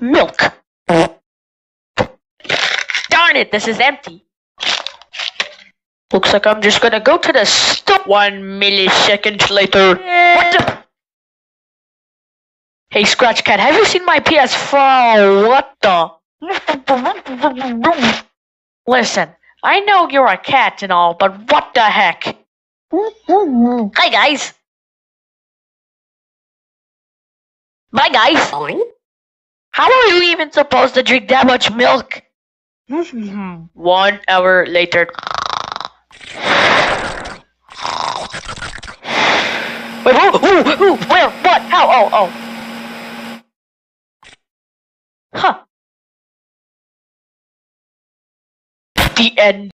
milk. Darn it, this is empty. Looks like I'm just gonna go to the store. 1 millisecond later. What the? Hey, Scratch Cat, have you seen my PS4? What the? Listen, I know you're a cat and all, but what the heck? Hi, guys. Bye, guys. How are you even supposed to drink that much milk? 1 hour later. Wait, who, where, what, how, oh. Huh. The end.